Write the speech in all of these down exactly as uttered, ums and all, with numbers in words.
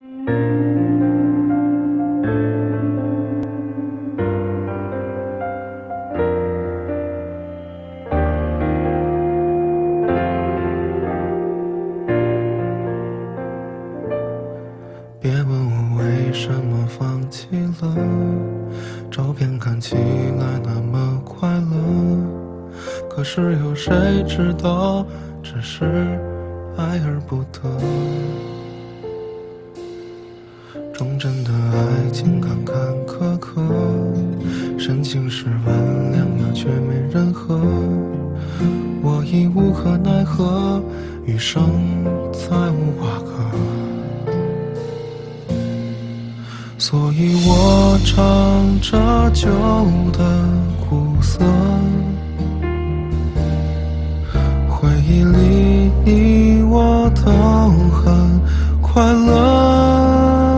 别问我为什么放弃了，照片看起来那么快乐，可是有谁知道，只是爱而不得。忠贞的爱情坎坎坷坷，深情是万两呀，却没人喝。我已无可奈何，余生再无瓜葛。所以我唱着旧的苦涩，回忆里你我都很快乐。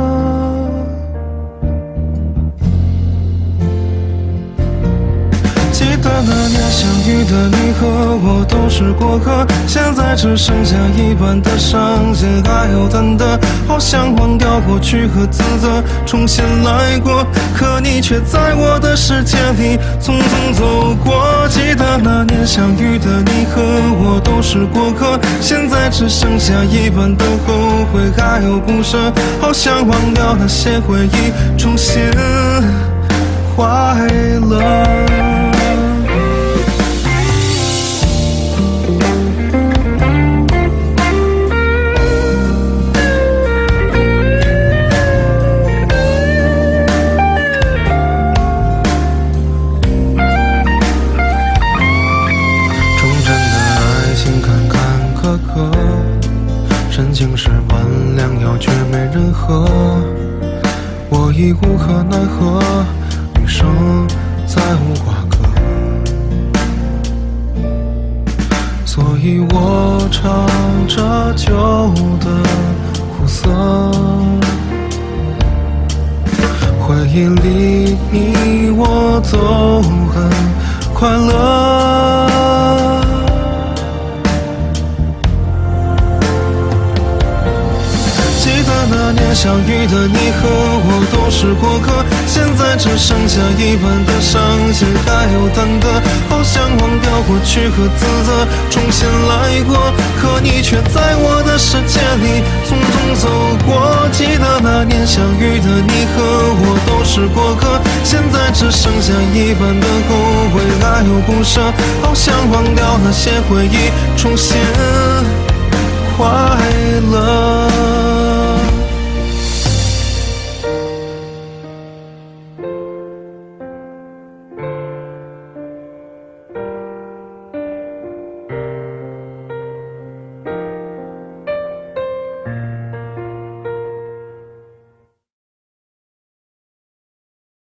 记得那年相遇的你和我都是过客，现在只剩下一半的伤心还有忐忑，好想忘掉过去和自责，重新来过，可你却在我的世界里匆匆走过。记得那年相遇的你和我都是过客，现在只剩下一半的后悔还有不舍，好想忘掉那些回忆，重新快乐。深情是万两药，却没人喝。我已无可奈何，余生再无瓜葛。所以我唱着旧的苦涩，回忆里你我都很快乐。那年相遇的你和我都是过客，现在只剩下一半的伤心还有忐忑，好想忘掉过去和自责，重新来过，可你却在我的世界里匆匆走过。记得那年相遇的你和我都是过客，现在只剩下一半的后悔还有不舍，好想忘掉那些回忆，重新快乐。